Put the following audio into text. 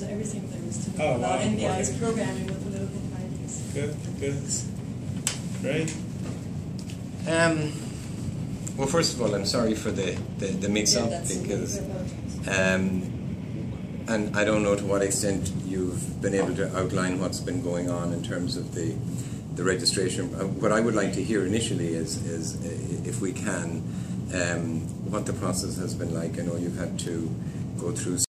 everything there is to know Oh, about wow. NBI's Okay. programming with the local parties. Good, good. Right? Well, first of all, I'm sorry for the mix-up, because and I don't know to what extent you've been able to outline what's been going on in terms of the registration. What I would like to hear initially is if we can, what the process has been like. I know you've had to go through